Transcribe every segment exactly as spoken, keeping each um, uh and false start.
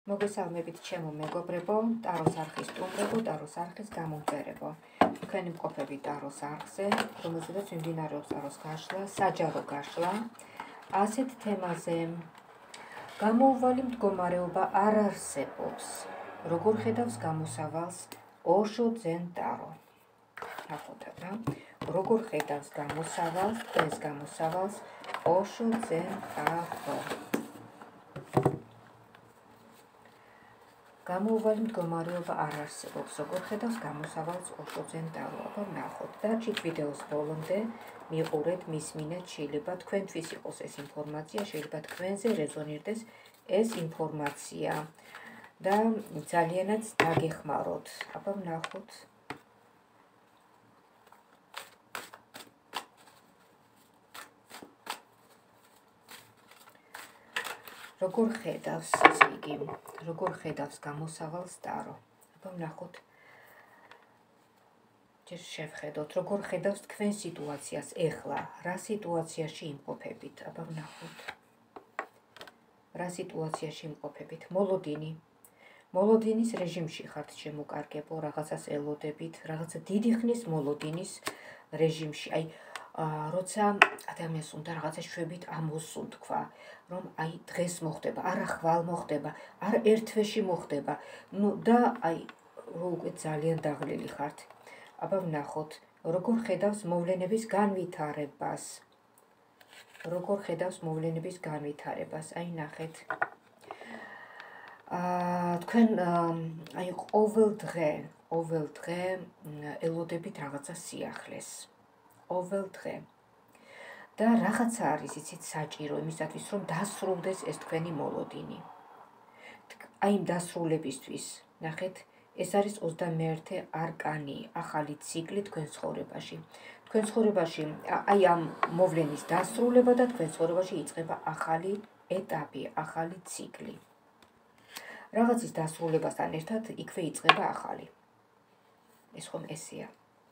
მოგესალმებით ჩემო მეგობრებო, ტაროს არხის სტუმრებო, ტაროს არხის გამომწერებო. თქვენი მყოფები ტაროს არხზე, რომელზედაც მიმდინარეობს ტაროს გაშლა, საჯარო გაშლა. ასეთ თემაზე გამოუვალი მდგომარეობა არ არსებობს. როგორ ხედავს გამოსავალს ოშო ძენ ტარო. ნახოთ რა. როგორ ხედავს გამოსავალს, ეს გამოსავალს ოშო ძენ ტარო. გამოუვალი მდგომარეობა არ არსებობს. როგორ ხედავს გამოსავალს ოშო ძენ ტარო. აბა ნახოთ. დარჩით ვიდეოს ბოლომდე, მიყურეთ, მისმინეთ, შეიძლება თქვენთვის იყოს ეს ინფორმაცია, შეიძლება თქვენზე რეზონირდეს ეს ინფორმაცია და ძალიანაც დაგეხმაროთ. აბა ნახოთ. როგორ ხედავს, ესე იგი, როგორ ხედავს გამოსავალს ტარო. აბა ვნახოთ. ჯერ შევხედოთ, როგორ ხედავს თქვენ სიტუაციას ეხლა, რა სიტუაციაში იმყოფებით. აბა ვნახოთ. რა სიტუაციაში იმყოფებით. მოლოდინი. მოლოდინის რეჟიმში ხართ შემოკარგებო, რაღაცას ელოდებით, რაღაცა დიდი ხნის მოლოდინის რეჟიმში. აი როცა ადამიანს უნდა რაღაცა შვებით ამოსულ თქვა, რომ აი დღეს მოხდება, არა ხვალ მოხდება, არა ერთ თვეში მოხდება. ნუ და აი უკვე ძალიან დაღლილი ხართ. აბა ვნახოთ, როგორ ხედავს მოვლენების განვითარებას. როგორ ხედავს მოვლენების განვითარებას. აი ნახეთ. აა თქვენ აი ყოველ დღე, ყოველ დღე ელოდებით რაღაცა სიახლეს. ყოველ დღე. და რაღაცა არის იცით საჭირო იმისათვის, რომ დასრულდეს ეს თქვენი მოლოდინი. აი იმ დასრულებისთვის, ნახეთ, ეს არის ოცდამეერთე არკანი, ახალი ციკლი თქვენ ცხოვრებაში. თქვენ ცხოვრებაში, აი ამ მოვლენის დასრულება და თქვენ ცხოვრებაში იწყება ახალი ეტაპი, ახალი ციკლი. რაღაცის დასრულებასთან ერთად იქვე იწყება ახალი. ეს ხომ ესეა.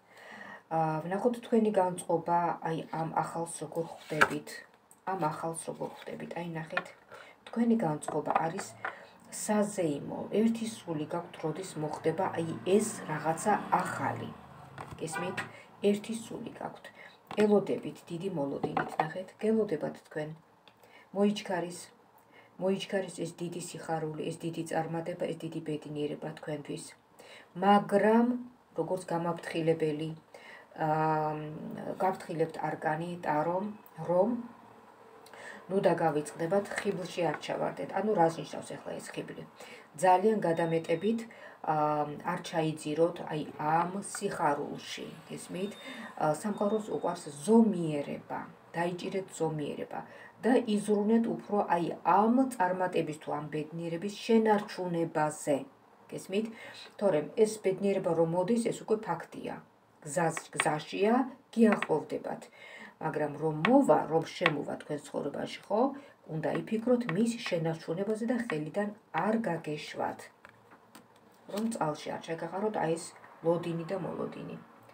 ვნახოთ თქვენი განწყობა, აი ამ ახალს როგორ ხვდებით, ამ ახალს როგორ ხვდებით. აი ნახეთ, თქვენი განწყობა არის საზეიმო, ერთი სული გაქვთ, როდის მოხდება აი ეს რაღაცა ახალი. გესმით? ერთი სული გაქვთ. ელოდებით დიდი მოლოდინით, ნახეთ, გელოდებათ თქვენ. მოიჩქარის, მოიჩქარის ეს დიდი სიხარული, ეს დიდი წარმატება, ეს დიდი ბედნიერება თქვენთვის. მაგრამ როგორც გამაფრთხილებელი გაფრთხილებთ არკანი ტარო, რომ ნუ დაგავიწყდებათ, ხიბლში არ ჩავარდეთ. ანუ რას ნიშნავს ახლა ეს ხიბლი? ძალიან გადამეტებით არ ჩაიძიროთ აი ამ სიხარულში, გესმით? სამყაროს უყვარს ზომიერება, დაიჭირეთ ზომიერება და იზრუნეთ უფრო აი ამ წარმატების თუ ამ ბედნიერების შენარჩუნებაზე. გესმით? თორემ ეს ბედნიერება რომ მოდის, ეს უკვე ფაქტია. გზაშია, გიახლოვდებათ. მაგრამ რომ მოვა, რომ შემოვა თქვენ ცხოვრებაში, ხო? უნდა იფიქროთ მის შენარჩუნებაზე და ხელიდან არ გაგეშვათ. რომ წყალში არ შეგახაროთ აი ეს ლოდინი და მოლოდინი.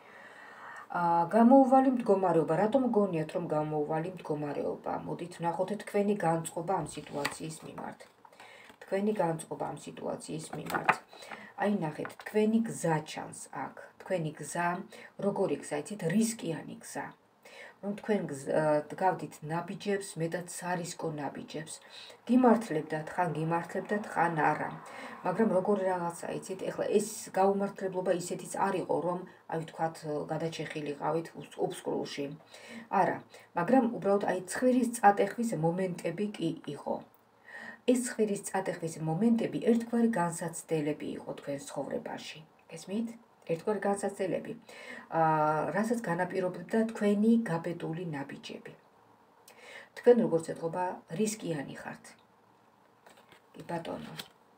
აა გამოუვალი მდგომარეობა, რატომ გონიათ რომ გამოუვალი მდგომარეობა? მოდით ვნახოთ თქვენი განწყობა ამ სიტუაციის მიმართ. თქვენი განწყობა ამ სიტუაციის მიმართ. აი ნახეთ, თქვენი გზა ჩანს აქ. თქვენი გზა, როგორი გზა, იცით, რისკიანი გზა. რომ თქვენ დგავდით ნაბიჯებს, მეტად სარისკო ნაბიჯებს. გიმართლებდათ, ხან გიმართლებდათ, ხან არა. მაგრამ როგორი რაღაცა, იცით, ეხლა ეს გაუმართლებლობა ისეთიც არ იყო, რომ აი ვთქვათ, გადაჩეხილიყავით უბსკრულში. არა, მაგრამ უბრალოდ აი ცხვირის წატეხვის მომენტები კი იყო. ეს ცხვირის წატეხვის მომენტები ერთგვარი განსაცდელები იყო თქვენ ცხოვრებაში. გესმით? ერთგვარი განსაცდელები, რასაც განაპირობებდა თქვენი გაბედული ნაბიჯები. თქვენ როგორც ეთყობა რისკიანი ხართ. კი ბატონო.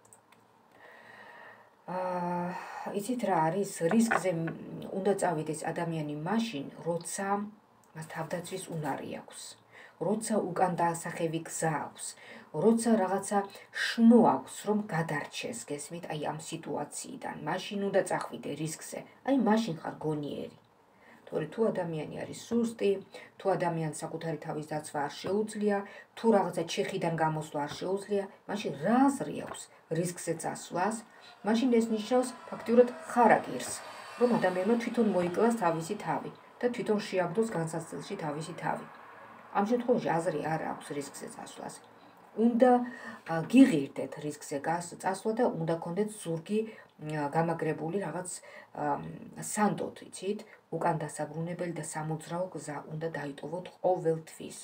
აა იცით რა არის? რისკზე უნდა წავიდეს ადამიანი მაშინ, როცა მას თავდაცვის უნარი აქვს. როცა უკან დაასახევი გზა აქვს. როცა რაღაცა შნო აქვს, რომ გადარჩეს, გესმით, აი ამ სიტუაციიდან, მაშინ უნდა წახვიდე რისკზე. აი მაშინ ხარ გონიერი. თორე თუ ადამიანი არის სუსტი, თუ ადამიანს საკუთარი თავის დაცვა არ შეუძლია, თუ რაღაცა ჩიხიდან გამოსვლა არ შეუძლია, მაშინ რა აზრი აქვს რისკზე წასვლას, მაშინ ეს ნიშნავს ფაქტიურად ხარაგირს, რომ ადამიანმა თვითონ მოიკლას თავისი თავი და თვითონ შეაბდოს განსაცდელში თავისი თავი. ამ შემთხვევაში აზრი არ აქვს რისკზე წასვლას. უნდა გიღირდეთ რისკზე წასვლა და უნდა გქონდეთ ზურგი გამაგრებული რაღაც სანდოთ, იცით, უკან დასაბრუნებელი და სამოძრაო გზა უნდა დაიტოვოთ ყოველთვის.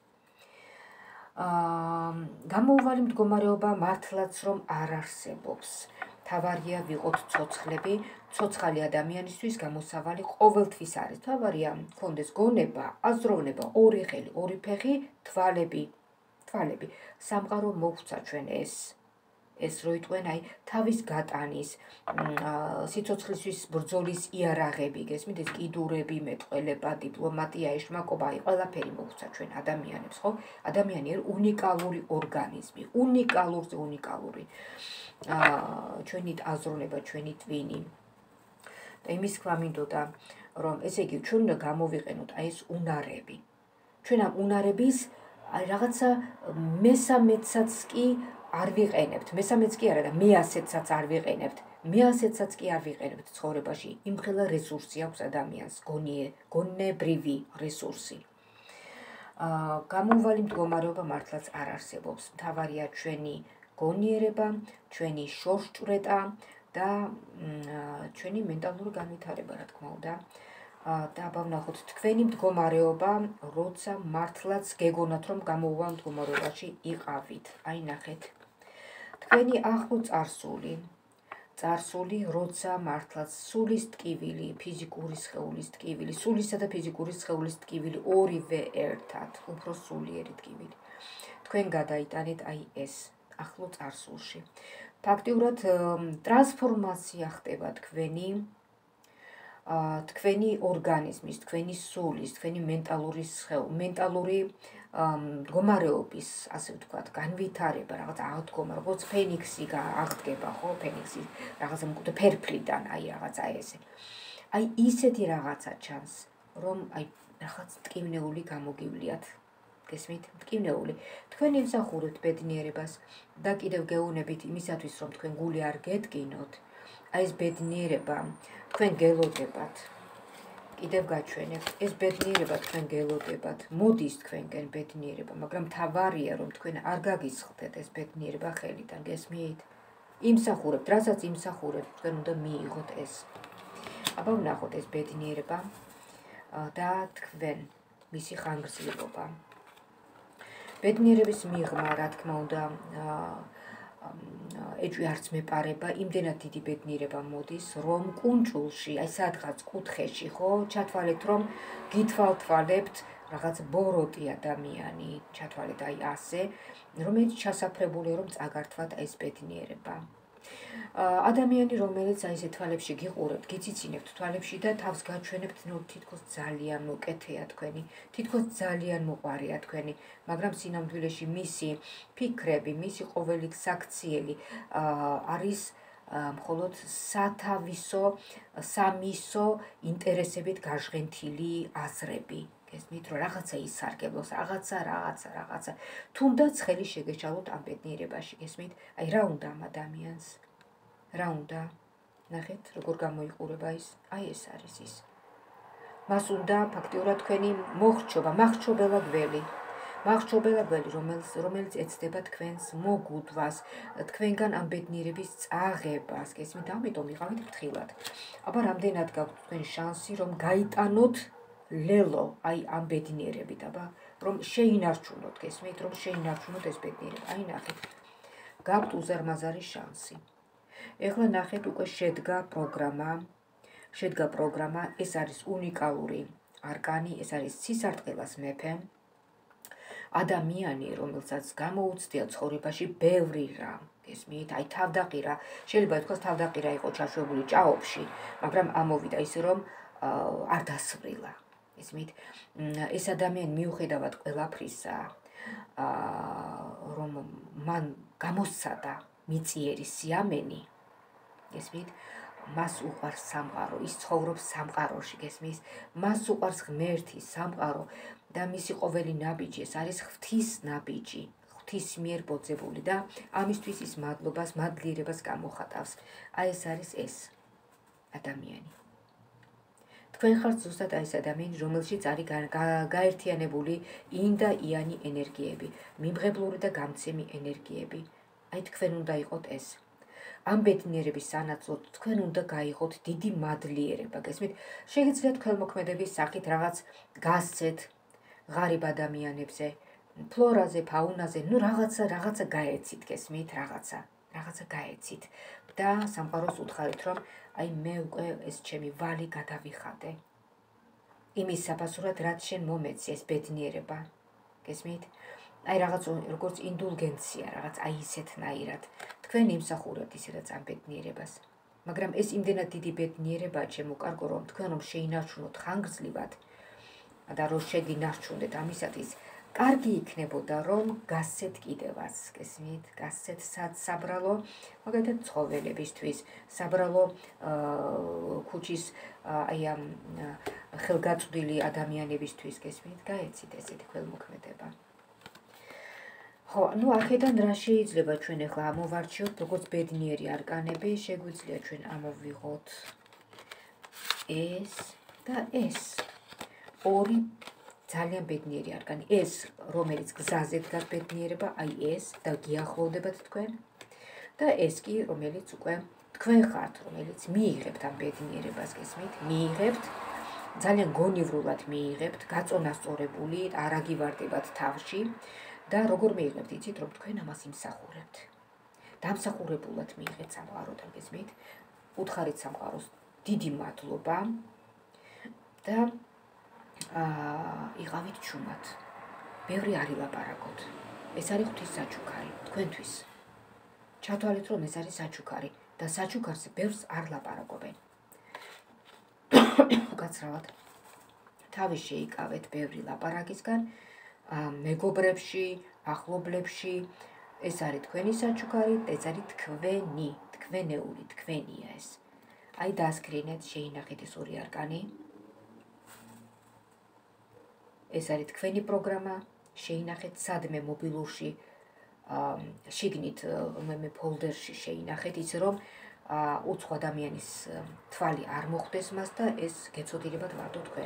გამოუვალი მდგომარეობა მართლაც რომ არ არსებობს. თავარია ვიყოთ ცოცხლები, ცოცხალი ადამიანისთვის გამოსავალი ყოველთვის არის. თავარია გქონდეს გონება, აზროვნება, ორი ხელი, ორი ფეხი, თვალები, თვალები. სამყარო მოგვცა ჩვენ ეს. ეს რო იტყვენ, აი, თავის გატანის, სიცოცხლისთვის ბრძოლის იარაღები, გესმით, ეს კიდურები, მეტყველება, დიპლომატია, ეშმაკობა, აი, ყველაფერი მოგვცა ჩვენ ადამიანებს, ხო? ადამიანი არის უნიკალური ორგანიზმი, უნიკალურზე უნიკალური. ჩვენი აზროვნება, ჩვენი ტვინი. და იმის თქვა მინდოდა, რომ ესე იგი, ჩვენ უნდა გამოვიყენოთ აი ეს უნარები. ჩვენ ამ უნარების აი რაღაცა მესამედსაც კი არ ვიყენებთ, მესამედს კი არა და მეასედსაც არ ვიყენებთ, მეასედსაც კი არ ვიყენებთ ცხოვრებაში. იმხელა რესურსი აქვს ადამიანს, გონებრივი რესურსი. გამოუვალი მდგომარეობა მართლაც არ არსებობს. მთავარია ჩვენი გონიერება, ჩვენი შორსჭვრეტა და ჩვენი მენტალური განვითარება, რა თქმა უნდა. და აბა ვნახოთ თქვენი მდგომარეობა, როცა მართლაც გეგონათ, რომ გამოუვალ მდგომარეობაში იყავით. აი ნახეთ. თქვენი ახლო წარსული, წარსული, როცა მართლაც სულის ტკივილი, ფიზიკური სხეულის ტკივილი, სულისა და ფიზიკური სხეულის ტკივილი ორივე ერთად, უფრო სულიერი ტკივილი. თქვენ გადაიტანეთ აი ეს ახლო წარსულში. ფაქტიურად ტრანსფორმაცია ხდება თქვენი თქვენი ორგანიზმის, თქვენი სულის, თქვენი მენტალური მენტალური მდგომარეობის, ასე ვთქვათ, განვითარება, რაღაც აღდგომა, როგორც ფენიქსი აღდგება, ხო, ფენიქსი რაღაცა მკვდრ ფერფლიდან, აი რაღაცა ესე. აი ისეთი რაღაცა ჩანს, რომ აი რაღაც ტკივნეული გამოგივლიათ. გესმით? ტკივნეული. თქვენ იმსახურებთ ბედნიერებას და კიდევ გეუბნებით იმისათვის, რომ თქვენ გული არ გეტკინოთ. აი ეს ბედნიერება თქვენ გელოდებათ. კიდევ გაჩვენებთ, ეს ბედნიერება თქვენ გელოდებათ. მოდის თქვენგენ ბედნიერება, მაგრამ თავარია, რომ თქვენ არ გაგისხდეთ ეს ბედნიერება ხელიდან, გესმით? იმსახურებთ, რასაც იმსახურებთ, თქვენ უნდა მიიღოთ ეს. აბა ვნახოთ ეს ბედნიერება და თქვენ მისი ხანგრძლივობა. ბედნიერების მიღმა, რა თქმა უნდა, ეჭვი არც მეპარება, იმდენად დიდი ბედნიერება მოდის, რომ კუნჭულში, აი სადღაც კუთხეში, ხო, ჩათვალეთ, რომ გითვალთვალებთ რაღაც ბოროტი ადამიანი, ჩათვალეთ აი ასე, რომელიც ჩასაფრებულია, რომ წაგართვათ ეს ბედნიერება. ადამიანი, რომელიც აი ესე თვალებში გიყურებთ, გიციცინებთ თვალებში და თავს გაჩვენებთ, ნუ თითქოს ძალიან მოკეთეა თქვენი, თითქოს ძალიან მოყარია თქვენი, მაგრამ სინამდვილეში მისი ფიქრები, მისი ყოველი საქციელი არის მხოლოდ სათავისო, სამისო ინტერესებით გაჟღენთილი აზრები. გესმით, რომ რაღაცა ისარგებლოს, რაღაცა, რაღაცა, რაღაცა. თუნდაც ხელი შეგეშალოთ ამ ბედნიერებაში, გესმით? აი რა უნდა ამ ადამიანს? რა უნდა? ნახეთ, როგორ გამოიყურება ის? აი ეს არის ის. მას უნდა ფაქტიურად თქვენი მოხრჩობა, მახრჩობელა გველი. მახრჩობელა გველი, რომელიც რომელიც ეცდება თქვენს მოგუდვას, თქვენგან ამ ბედნიერების წაღებას, გესმით? ამიტომ იყავით ფრთხილად. აბა რამდენად გაქვთ თქვენ შანსი, რომ გაიტანოთ ლელო, აი ამ ბედნიერებით, აბა რომ შეინარჩუნოთ, გესმით, რომ შეინარჩუნოთ ეს ბედნიერება. აი ნახეთ. გაქვთ უზარმაზარი შანსი. ეხლა ნახეთ, უკვე შედგა პროგრამა. შედგა პროგრამა, ეს არის უნიკალური არკანი, ეს არის ცისარტყელას მეფე. ადამიანი, რომელსაც გამოუცდია ცხოვრებაში ბევრი რამ, გესმით, აი თავდაყირა, შეიძლება ითქვას თავდაყირა იყო ჩაშვებული ჭაობში, მაგრამ ამოვიდა ისე, რომ არ დასვრივლა. გესმით, ეს ადამიანი მიუხედავად ყველაფრისა, რომ მან გამოსცადა მიწიერი სიამენი, გესმით, მას უყვარს სამყარო, ის ცხოვრობს სამყაროში, გესმის? მას უყვარს ღმერთი, სამყარო და მისი ყოველი ნაბიჯი ეს არის ღვთის ნაბიჯი, ღვთის მიერ ბოძებული და ამისთვის ის მადლობას, მადლიერებას გამოხატავს. აი ეს არის ეს ადამიანი. თქვენ ხართ ზუსტად აი ეს ადამიანი, რომელშიც არის გაერთიანებული ინ და იანი ენერგიები, მიმღებლური და გამცემი ენერგიები. აი თქვენ უნდა იყოთ ეს. ამ ბედნიერების სანაცვლოდ თქვენ უნდა გაიღოთ დიდი მადლიერება, გესმით? შეგიძლიათ ქველმოქმედების სახით რაღაც გასცეთ ღარიბ ადამიანებზე, ფლორაზე, ფაუნაზე, ნუ რაღაცა, რაღაცა გაეცით, გესმით? რაღაცა, რაღაცა გაეცით და სამყაროს უთხარით, რომ აი მე უკვე ეს ჩემი ვალი გადავიხადე. იმის საფასურად, რაც შენ მომეცი ეს ბედნიერება, გესმით? აი რაღაც როგორც ინდულგენცია, რაღაც აი ისეთნაირად. თქვენ იმსახურებთ ისედაც ამ ბედნიერებას. მაგრამ ეს იმდენად დიდი ბედნიერებაა, ჩემო კარგო, რომ თქვენ რომ შეინარჩუნოთ ხანგრძლივად და რომ შეგინარჩუნდეთ ამისათვის, კარგი იქნებოდა, რომ გასცეთ კიდევაც, გესმით? გასცეთ საბრალო, მაგალითად ცხოველებისთვის, საბრალო ქუჩის აი ამ ხელგაწვდილი ადამიანებისთვის, გესმით? გაეცით ესეთი ქველმოქმედება. ხო, ნუ აქედან რა შეიძლება ჩვენ ახლა ამოვარჩიოთ, როგორც ბედნიერი არკანები, შეგვიძლია ჩვენ ამოვიღოთ ეს და ეს. ორი ძალიან ბედნიერი არკანი. ეს, რომელიც გზაზე დგას ბედნიერება, აი ეს და გიახლოვდებათ თქვენ. და ეს კი, რომელიც უკვე თქვენ ხართ, რომელიც მიიღებთ ამ ბედნიერებას, გესმით? მიიღებთ, ძალიან გონივრულად მიიღებთ, გაწონასწორებული, არ აგივარდებათ თავში. და როგორ მიიღებთ, იცით, რომ თქვენ ამას იმსახურებთ. დამსახურებულად მიიღეთ სამყაროდან, გესმით? უთხარით სამყაროს დიდი მადლობა და იყავით ჩუმად. ბევრი არ ილაპარაკოთ. ეს არის ღვთის საჩუქარი თქვენთვის. ჩათვალეთ, რომ ეს არის საჩუქარი და საჩუქარზე ბევრს არ ლაპარაკობენ. უკაცრავად თავი შეიკავეთ ბევრი ლაპარაკისგან, მეგობრებში, ახლობლებში, ეს არის თქვენი საჩუქარი, ეს არის თქვენი, თქვენეული, თქვენია ეს. აი დაასკრინეთ, შეინახეთ ეს ორი არკანი. ეს არის თქვენი პროგრამა, შეინახეთ სადმე მობილურში, შიგნით მე ფოლდერში შეინახეთ, ისე რომ უცხო ადამიანის თვალი არ მოხვდეს მას და ეს გეცოდინებათ მარტო თქვენ.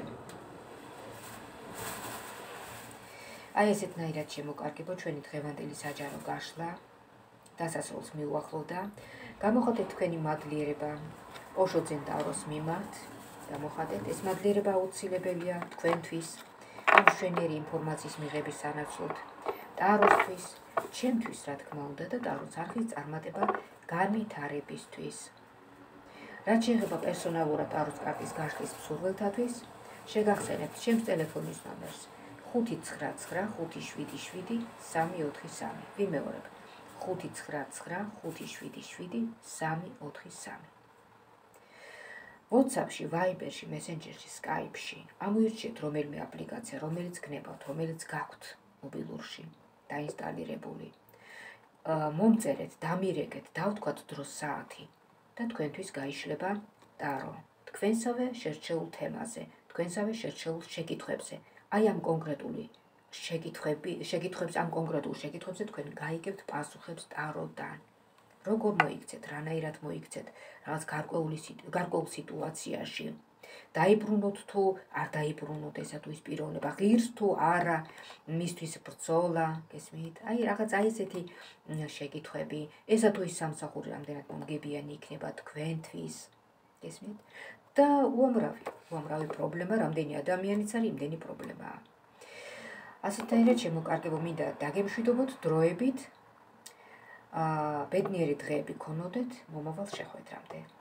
აი ესეთნაირად შემოკარგებო ჩვენი დღევანდელი საჯარო გაშლა, დასასრულს მიუახლოვდა. გამოხატეთ თქვენი მადლიერება ოშო ძენტავროს მიმართ, გამოხატეთ, ეს მადლიერება აუცილებელია თქვენთვის, ამ მშვენიერი ინფორმაციის მიღების სანაცვლოდ, ტაროსთვის, ჩემთვის, რა თქმა უნდა, და ტაროს არხის წარმატება განვითარებისთვის. რაც შეეხება პერსონალურად ტაროს კარტის გაშლის მსურველთათვის, შეგახსენებთ ჩემს ტელეფონის ნომერს ხუთი ცხრა ცხრა ხუთი შვიდი შვიდი სამი ოთხი სამი. ვიმეორებ, ხუთი ცხრა ცხრა ხუთი შვიდი შვიდი სამი ოთხი სამი. WhatsApp-ში, Viber-ში, Messenger-ში, Skype-ში ამოირჩიეთ რომელიმე აპლიკაცია, რომელიც გნებავთ, რომელიც გაქვთ მობილურში დაინსტალირებული. მომწერეთ, დამირეკეთ, დავთქვათ დროს საათი და თქვენთვის გაიშლება ტარო. თქვენსავე შერჩეულ თემაზე, თქვენსავე შერჩეულ შეკითხვებზე. აი ამ კონკრეტული შეკითხვები, შეკითხვებს ამ კონკრეტულ შეკითხვებზე თქვენ გაიგებთ პასუხებს ტაროდან. როგორ მოიქცეთ, რანაირად მოიქცეთ, რაღაც გარკვეულ სიტუაციაში. დაიბრუნოთ თუ არ დაიბრუნოთ ესა თუ ის პიროვნება, ღირს თუ არა მისთვის ბრძოლა, გესმით? აი რაღაც აი ესეთი შეკითხვები, ესა თუ ის სამსახური რამდენად მომგებიანი იქნება თქვენთვის, გესმით? და უამრავი, უამრავი პრობლემა, რამდენი ადამიანიც არის, იმდენი პრობლემაა. ასეთნაირად შემოკარგებო, მინდა დაგემშვიდობოთ დროებით, ბედნიერი დღეები გქონოდეთ, მომავალ შეხვედრამდე.